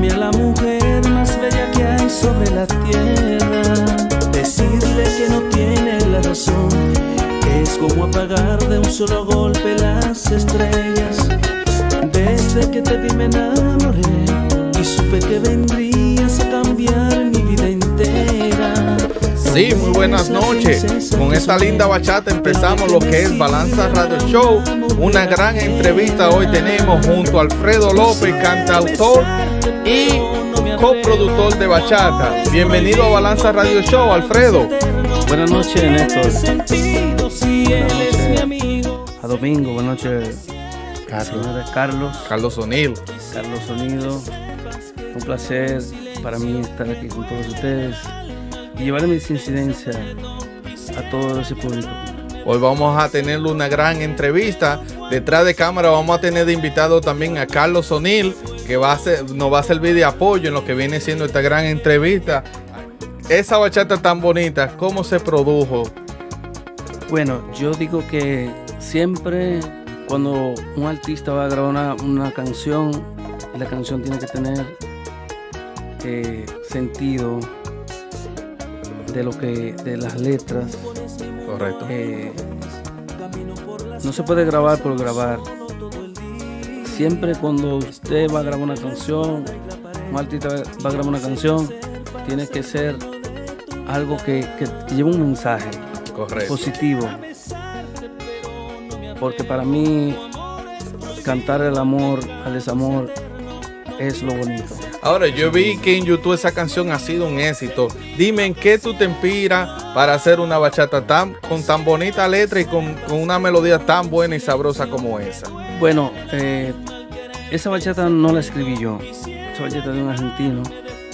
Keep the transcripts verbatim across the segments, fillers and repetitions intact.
Perdóname a la mujer más bella que hay sobre la tierra. Decirle que no tiene la razón es como apagar de un solo golpe las estrellas. Desde que te vi me enamoré y supe que vendrías a cambiar mi vida entera. Sí, muy buenas noches. Con esta linda bachata empezamos lo que es Balanza Radio Show. Una gran entrevista hoy tenemos junto a Alfredo López, cantautor y coproductor de bachata. Bienvenido a Balanza Radio Show, Alfredo. Buenas noches, Néstor. Buenas noches a Domingo. Buenas noches, Carlos. Carlos. Carlos O'Neill. Carlos Sonido. Un placer para mí estar aquí con todos ustedes y llevar mis incidencias a todo ese público. Hoy vamos a tener una gran entrevista. Detrás de cámara vamos a tener de invitado también a Carlos O'Neill, que va a ser, nos va a servir de apoyo en lo que viene siendo esta gran entrevista. Esa bachata tan bonita, ¿cómo se produjo? Bueno, yo digo que siempre cuando un artista va a grabar una, una canción, la canción tiene que tener eh, sentido de lo que de las letras. Correcto. Eh, no se puede grabar por grabar. Siempre cuando usted va a grabar una canción, un artista va a grabar una canción, tiene que ser algo que, que, que lleve un mensaje. Correcto. Positivo. Porque para mí cantar el amor al desamor es lo bonito. Ahora, yo vi que en YouTube esa canción ha sido un éxito. Dime, ¿en qué tú te inspiras para hacer una bachata tan, con tan bonita letra y con, con una melodía tan buena y sabrosa como esa? Bueno, eh, esa bachata no la escribí yo. Esa bachata es de un argentino.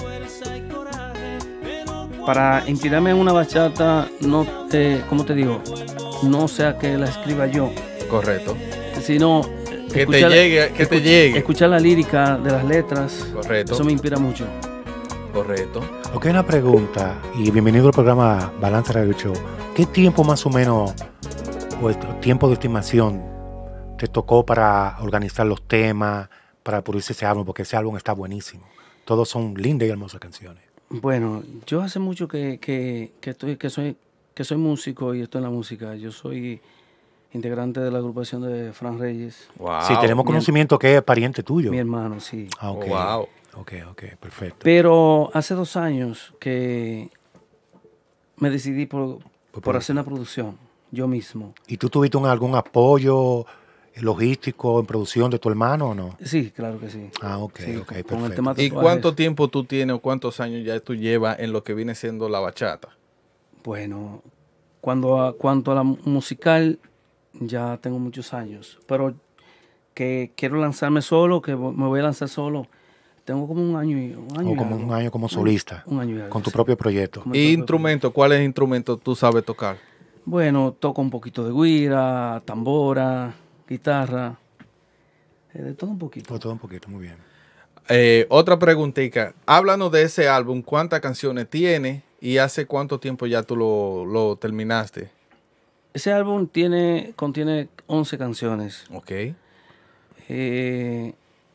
Para inspirarme en una bachata, no te, ¿cómo te digo? No sea que la escriba yo. Correcto. Sino que te llegue, que te llegue. Escuchar la lírica de las letras. Correcto. Eso me inspira mucho. Correcto. Ok, una pregunta, y bienvenido al programa Balanza Radio Show. ¿Qué tiempo más o menos, o tiempo de estimación, te tocó para organizar los temas, para producir ese álbum? Porque ese álbum está buenísimo. Todos son lindas y hermosas canciones. Bueno, yo hace mucho que, que, que, estoy, que, soy, que soy músico y estoy en la música. Yo soy integrante de la agrupación de Fran Reyes. Wow. Sí, tenemos mi conocimiento que es pariente tuyo. Mi hermano, sí. Ah, ok. Wow. Ok, ok, perfecto. Pero hace dos años que me decidí por, por, por hacer una producción, yo mismo. ¿Y tú tuviste un, algún apoyo logístico en producción de tu hermano o no? Sí, claro que sí. Ah, ok, sí, ok, con el perfecto. ¿Y cuánto tiempo tú tienes o cuántos años ya tú llevas en lo que viene siendo la bachata? Bueno, cuando a, cuanto a la musical, ya tengo muchos años, pero que quiero lanzarme solo, que me voy a lanzar solo, tengo como un año y un año. O como un año como solista. Un año y algo, con tu sí. propio proyecto. ¿Y instrumento? ¿Cuáles instrumentos tú sabes tocar? Bueno, toco un poquito de güira, tambora, guitarra, eh, de todo un poquito. De todo un poquito, muy bien. Eh, otra preguntita. Háblanos de ese álbum. ¿Cuántas canciones tiene y hace cuánto tiempo ya tú lo, lo terminaste? Ese álbum tiene, contiene once canciones. Ok. Eh,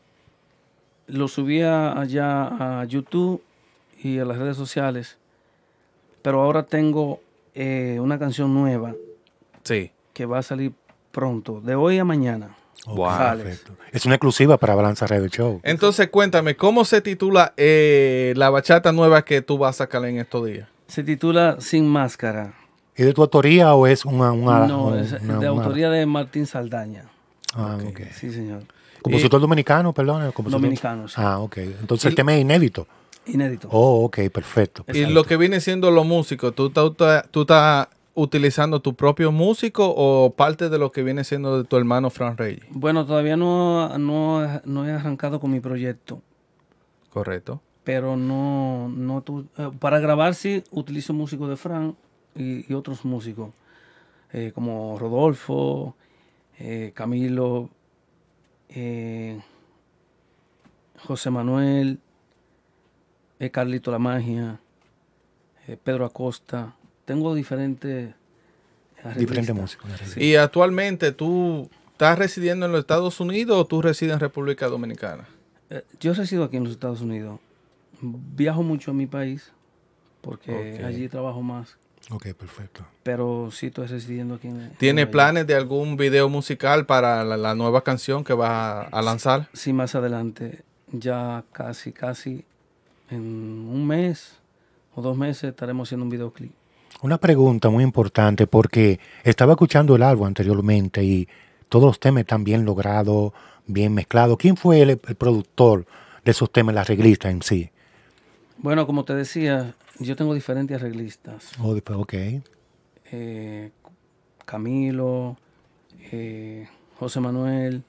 lo subí allá a YouTube y a las redes sociales, pero ahora tengo eh, una canción nueva. Sí. Que va a salir pronto, de hoy a mañana. Oh, wow. Perfecto. Es una exclusiva para Balanza Radio Show. Entonces, cuéntame, ¿cómo se titula eh, la bachata nueva que tú vas a sacar en estos días? Se titula Sin Máscara. ¿Es de tu autoría o es una...? una no, una, es una, de una... autoría de Martín Saldaña. Ah, ok. Okay. Sí, señor. ¿Compositor y... dominicano, perdón? ¿Compositor? Dominicano, sí. Ah, ok. Entonces y... el tema es inédito. Inédito. Oh, ok, perfecto. perfecto. Y lo que viene siendo los músicos, ¿tú estás tú estás utilizando tu propio músico o parte de lo que viene siendo de tu hermano Fran Reyes? Bueno, todavía no, no, no he arrancado con mi proyecto. Correcto. Pero no, no tu, eh, para grabar sí utilizo músicos de Fran y, y otros músicos, eh, como Rodolfo, eh, Camilo, eh, José Manuel, eh, Carlito La Magia, eh, Pedro Acosta. Tengo diferentes diferentes músicos. Sí. Y actualmente tú estás residiendo en los Estados Unidos o tú resides en República Dominicana? Eh, yo resido aquí en los Estados Unidos. Viajo mucho a mi país porque Ok. allí trabajo más. Ok, perfecto. Pero sí estoy residiendo aquí en... ¿Tienes en planes de algún video musical para la, la nueva canción que vas a, a lanzar? Sí, más adelante, ya casi, casi en un mes o dos meses estaremos haciendo un videoclip. Una pregunta muy importante porque estaba escuchando el álbum anteriormente y todos los temas están bien logrados, bien mezclados. ¿Quién fue el, el productor de esos temas, el arreglista en sí? Bueno, como te decía, yo tengo diferentes arreglistas. Oh, después, ok. Eh, Camilo, eh, José Manuel,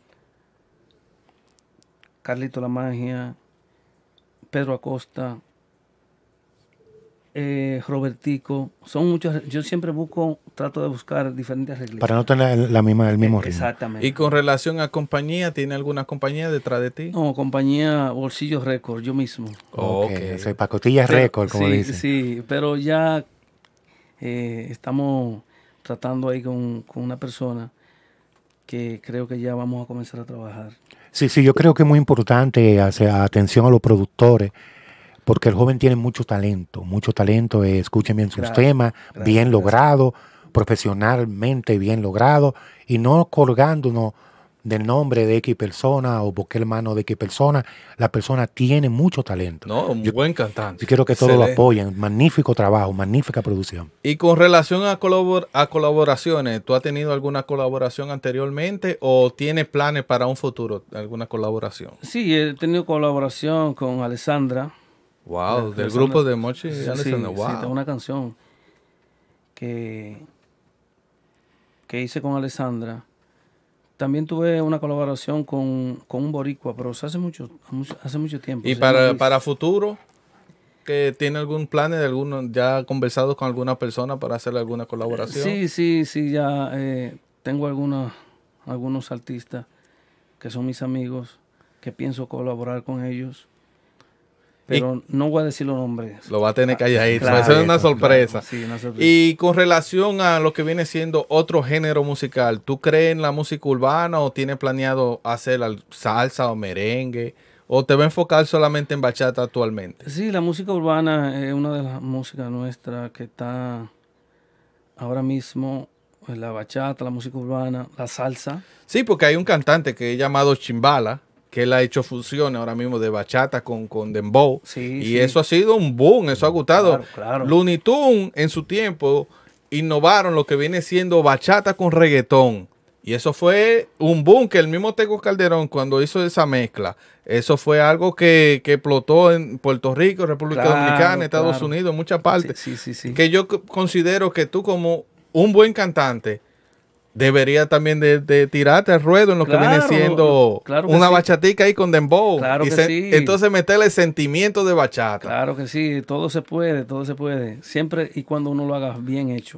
Carlito La Magia, Pedro Acosta, eh, Robertico. Son muchos. Yo siempre busco, trato de buscar diferentes arreglistas. Para no tener la misma, el mismo ritmo. Exactamente. Y con relación a compañía, ¿tiene alguna compañía detrás de ti? No, compañía Bolsillo Record, yo mismo. Ok, Ok. o sea, pacotillas Pero- récord, como sí, dicen. Sí, pero ya eh, estamos tratando ahí con, con una persona que creo que ya vamos a comenzar a trabajar. Sí, sí, yo creo que es muy importante hacer atención a los productores, porque el joven tiene mucho talento, mucho talento, eh, escuchen bien sus Gracias, temas, gracias, bien gracias. logrado, profesionalmente bien logrado, y no colgándonos del nombre de X persona o porque hermano de X persona. La persona tiene mucho talento. No, un Yo- buen cantante. Yo quiero que todos lo Excelente. apoyen. Magnífico trabajo, magnífica producción. Y con relación a, colabor a colaboraciones, ¿tú has tenido alguna colaboración anteriormente o tienes planes para un futuro, alguna colaboración? Sí, he tenido colaboración con Alessandra. Wow, La- del Alessandra- grupo de Mochi y Sí, Alessandra, sí, wow. tengo una canción que, que hice con Alessandra. También tuve una colaboración con, con un boricua, pero hace mucho, mucho- hace mucho tiempo. ¿Y Se llama para, Luis. para futuro? ¿Que tiene algún plan de alguno, ya conversado con alguna persona para hacer alguna colaboración? Sí, sí, sí, ya eh, tengo algunos, algunos artistas que son mis amigos, que pienso colaborar con ellos. Pero no voy a decir los nombres. Lo va a tener calladito, Claro, eso es una claro, sorpresa. Sí, una sorpresa. Y con relación a lo que viene siendo otro género musical, ¿tú crees en la música urbana o tienes planeado hacer al- salsa o merengue? ¿O te va a enfocar solamente en bachata actualmente? Sí, la música urbana es una de las músicas nuestras que está ahora mismo, pues, la bachata, la música urbana, la salsa. Sí, porque hay un cantante que es llamado Chimbala, que él ha hecho fusiones ahora mismo de bachata con, con dembow. Sí, y sí. eso ha sido un boom, eso ha gustado. Claro, claro. Looney Tunes en su tiempo innovaron lo que viene siendo bachata con reggaetón. Y eso fue un boom que el mismo Tego Calderón cuando hizo esa mezcla, eso fue algo que, que explotó en Puerto Rico, República Claro, Dominicana, Estados claro. Unidos, en muchas partes. Sí, sí, sí. sí. Que yo c- considero que tú como un buen cantante deberías también de, de tirarte al ruedo en lo que Claro, viene siendo claro que una sí. bachatica ahí con dembow. Claro Y que se- sí. Entonces meterle sentimiento de bachata. Claro que sí, todo se puede, todo se puede. Siempre y cuando uno lo haga bien hecho.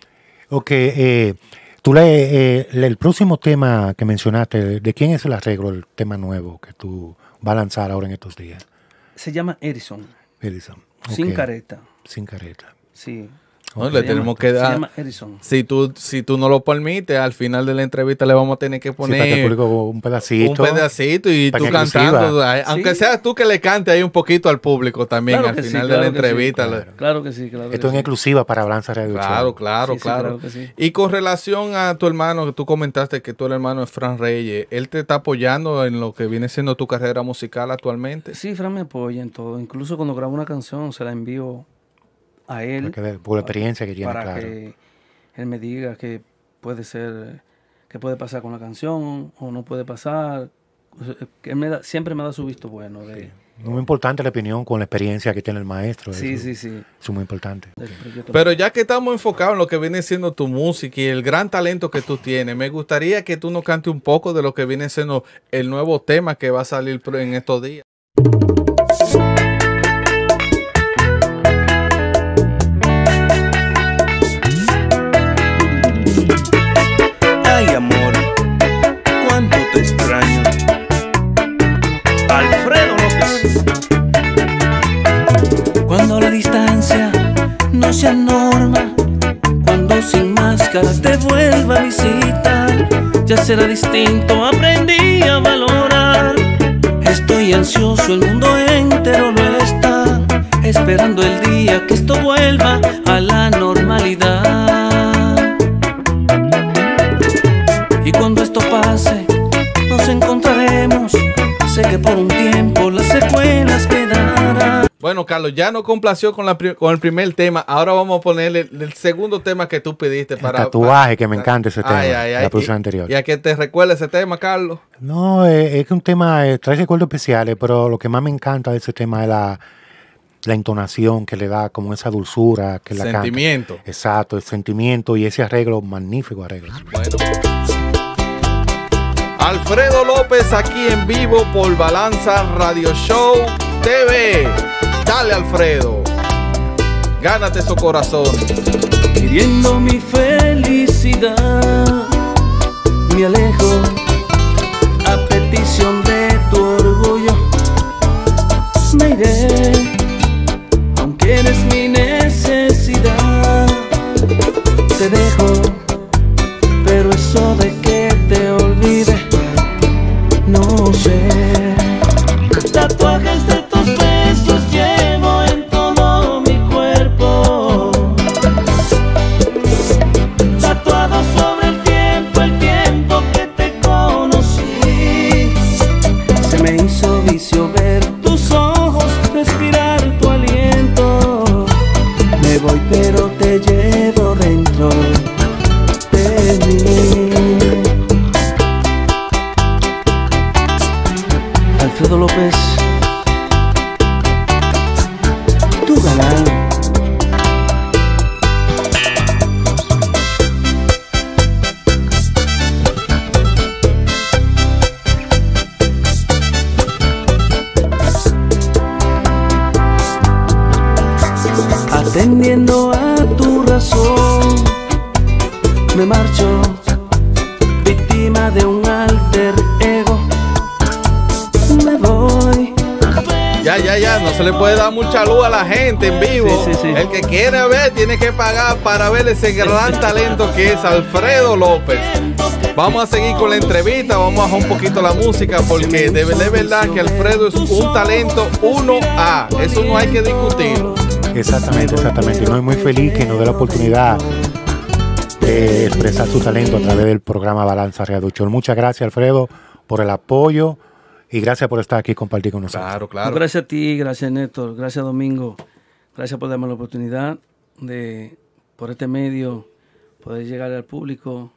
Ok, eh, tú le, eh, le- el próximo tema que mencionaste, ¿de quién es el arreglo, el tema nuevo que tú vas a lanzar ahora en estos días? Se llama Edison, Edison. sin Ok, careta. Sin careta. Sí. ¿no? Ok. Le Se tenemos llama- que Se dar. llama Edison. Si tú, si tú no lo permites, al final de la entrevista le vamos a tener que Sí, para que el poner público un pedacito. un pedacito y para tú que cantando. exclusiva. ay, Aunque Sí. seas tú que le cantes ahí un poquito al público también Claro al que sí, final de claro la que sí, entrevista. le- claro. Claro que sí, claro que Esto es sí. en exclusiva para Balanza Radio Claro, Show. claro, Sí, sí, claro. claro que sí. Y con relación a tu hermano, que tú comentaste que tu hermano es Fran Reyes, ¿él te está apoyando en lo que viene siendo tu carrera musical actualmente? Sí, Fran me apoya en todo. Incluso cuando grabo una canción se la envío a él Para que vea, por la experiencia que tiene, para claro. que él me diga qué puede ser, qué puede pasar con la canción o no puede pasar. O sea, que él me da- siempre me da su visto bueno. De, Muy importante la opinión con la experiencia que tiene el maestro. sí, eso, sí, sí. Eso es muy importante. del proyecto. Pero ya que estamos enfocados en lo que viene siendo tu música y el gran talento que tú tienes, me gustaría que tú nos cantes un poco de lo que viene siendo el nuevo tema que va a salir en estos días. Ay, amor, cuánto te extraño. Alfredo López. Cuando la distancia no sea norma, cuando sin máscara te vuelva a visitar, ya será distinto, aprendí a valorar. Estoy y ansioso, el mundo entero lo está esperando el día que esto vuelva a la normalidad. Y cuando esto pase, nos encontraremos. Sé que por un tiempo las secuelas quedarán. Bueno, Carlos, ya nos complació con, la, con el primer tema. Ahora vamos a ponerle el, el segundo tema que tú pediste. El para tatuaje, para, que me encanta ese tema, ay, ay, ay, la producción y, anterior. ¿Y a qué te recuerda ese tema, Carlos? No, es, es que un tema, eh, trae recuerdos especiales, pero lo que más me encanta de ese tema es la, la entonación que le da, como esa dulzura que la canta. Sentimiento. Exacto, el sentimiento y ese arreglo, magnífico arreglo. Bueno. Alfredo López aquí en vivo por Balanza Radio Show T V. Dale, Alfredo. Gánate su corazón. Pidiendo mi felicidad, me alejo a petición de tu orgullo. Me iré, aunque eres mi necesidad. Te dejo, pero eso de que te olvide, no sé. Tatuajes de tus besos llevo en todo mi cuerpo, tatuado sobre el tiempo, el tiempo que te conocí. Se me hizo vicio ver tus ojos, respirar tu aliento. Me voy pero te llevo dentro de mí. Alfredo López, tu galán. Atendiendo a tu razón, me marcho, víctima de un alter ego. Me voy. Ya, ya, ya, no se le puede dar mucha luz a la gente en vivo. Sí, sí, sí. El que quiere ver tiene que pagar para ver ese gran talento que es Alfredo López. Vamos a seguir con la entrevista, vamos a bajar un poquito la música porque de, de verdad que Alfredo es un talento uno A. Eso no hay que discutirlo. Exactamente, exactamente. Y no, es muy feliz que nos dé la oportunidad de expresar su talento a través del programa Balanza Radio Show. Muchas gracias, Alfredo, por el apoyo y gracias por estar aquí y compartir con nosotros. Claro, claro. Gracias a ti, gracias Néstor, gracias Domingo, gracias por darme la oportunidad de, por este medio, poder llegar al público.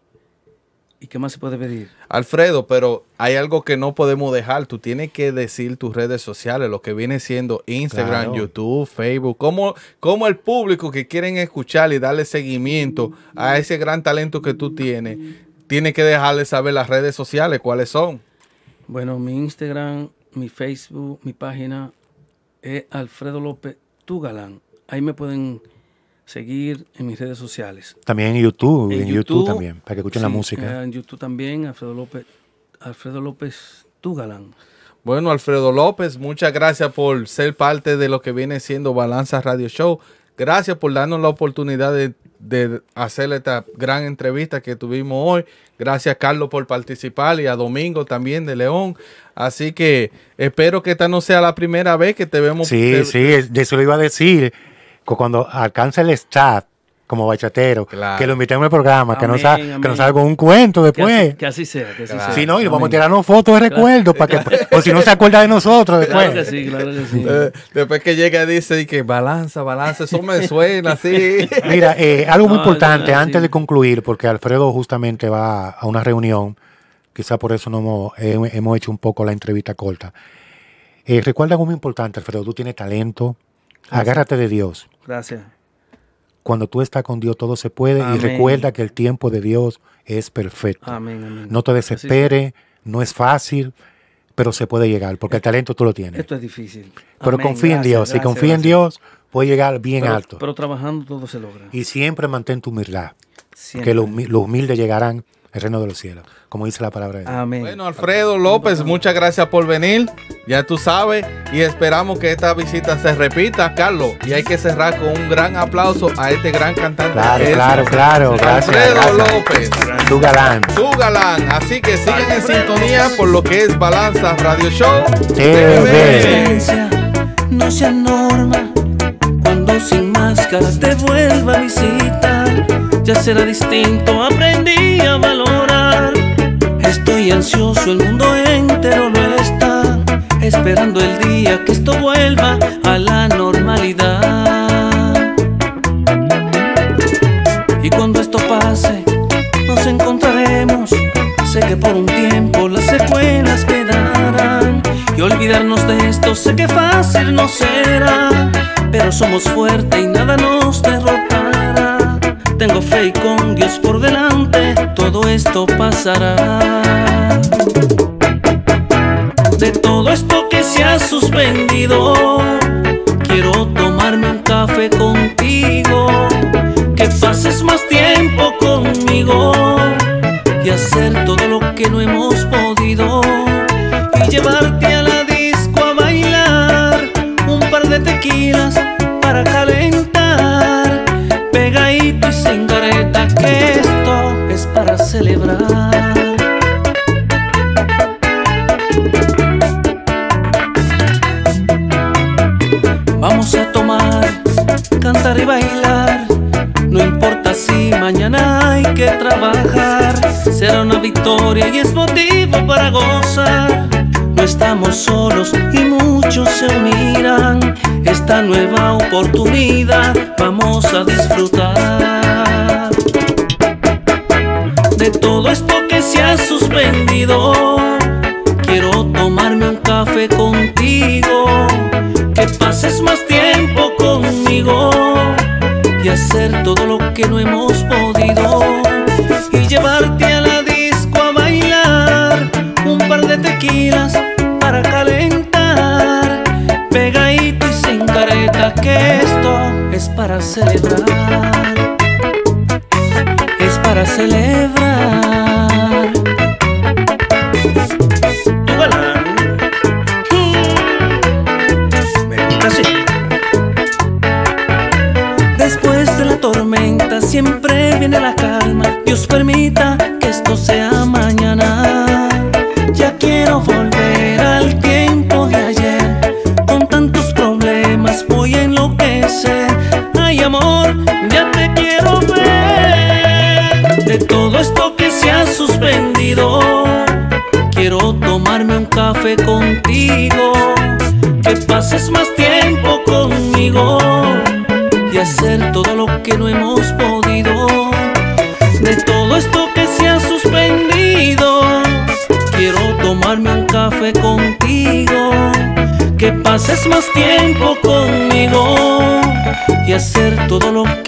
¿Y qué más se puede pedir? Alfredo, pero hay algo que no podemos dejar. Tú tienes que decir tus redes sociales, lo que viene siendo Instagram, Claro. YouTube, Facebook. Cómo, cómo el público que quieren escuchar y darle seguimiento a ese gran talento que tú tienes, tiene que dejarle saber las redes sociales, cuáles son. Bueno, mi Instagram, mi Facebook, mi página es Alfredo López Tu Galán. Ahí me pueden seguir en mis redes sociales. También en YouTube, en, En YouTube, YouTube, también, para que escuchen la Sí, música. eh, en YouTube también, Alfredo López, Alfredo López Tu Galán. Bueno, Alfredo López, muchas gracias por ser parte de lo que viene siendo Balanza Radio Show. Gracias por darnos la oportunidad de, de hacer esta gran entrevista que tuvimos hoy. Gracias, Carlos, por participar y a Domingo también de León. Así que espero que esta no sea la primera vez que te vemos. Sí, te- sí, es- de eso lo iba a decir. que Cuando alcance el staff como bachatero, Claro. que lo invitemos al programa, que, no Amén, sa- amén. que nos salga con un cuento Que después. así, que así sea, que así Claro. sea. Si no, y vamos a Amén. tirarnos fotos de recuerdo, para que, por si no se acuerda de nosotros después. Claro que sí, claro que sí. Eh, después que llega dice y que balanza, balanza, eso me suena así. Mira, eh, algo muy No, importante no, no, antes sí. de concluir, porque Alfredo justamente va a una reunión, quizá por eso no hemos, eh, hemos hecho un poco la entrevista corta. Eh, recuerda algo muy importante, Alfredo, tú tienes talento, agárrate de Dios. Gracias. Cuando tú estás con Dios todo se puede. Amén. Y recuerda que el tiempo de Dios es perfecto. Amén, amén. No te desesperes, no es fácil, pero se puede llegar, porque el talento tú lo tienes. Esto es difícil. Pero Amén, confía en gracias, Dios, si gracias, confía en gracias. Dios, puede llegar bien pero, alto. Pero trabajando todo se logra. Y siempre mantén tu humildad, Siempre. que los, humi- los humildes llegarán el reino de los cielos, como dice la palabra de Dios. Amén. Bueno, Alfredo López, muchas gracias por venir, ya tú sabes, y esperamos que esta visita se repita, Carlos, y hay que cerrar con un gran aplauso a este gran cantante. Claro, que es claro, claro, gracias. Alfredo gracias. López. Tu galán. Tu galán, así que sigan en sintonía por lo que es Balanza Radio Show T V. Presencia no sea norma. Cuando sin máscara te vuelva a visitar, ya será distinto, aprendí a valorar. Estoy ansioso, el mundo entero lo está, esperando el día que esto vuelva a la normalidad. Y cuando esto pase, nos encontraremos. Sé que por un tiempo las secuelas quedarán, y olvidarnos de esto sé que fácil no será, pero somos fuertes y nada nos derrotará. Tengo fe y con Dios por delante todo esto pasará. De todo esto que se ha suspendido, quiero tomarme un café contigo, que pases más tiempo conmigo y hacer todo lo que no hemos podido, y llevarte a la disco a bailar, un par de tequilas para calentar, pegadito y sin careta, que esto es para celebrar. Vamos a tomar, cantar y bailar, no importa si mañana hay que trabajar, será una victoria y es motivo para gozar. No estamos solos y muchos se unirán, esta nueva oportunidad vamos a disfrutar. De todo esto que se ha suspendido, quiero tomarme un café contigo, que pases más tiempo conmigo y hacer todo lo que no hemos podido, y llevarte a la disco a bailar, un par de tequilas para calentar, pegadito y sin careta, que esto es para celebrar, es para celebrar. Tu galán, me gusta así. Después de la tormenta siempre viene la calma, Dios permita que esto sea mañana. Ya quiero volver al tiempo de ayer, con tantos problemas voy a enloquecer. Ay amor, ya te quiero ver. De todo esto que se ha suspendido, quiero tomarme un café contigo, que pases más tiempo conmigo y hacer todo lo que no hemos podido. De todo esto que se ha suspendido, quiero tomarme un café contigo, que pases más tiempo conmigo y hacer todo lo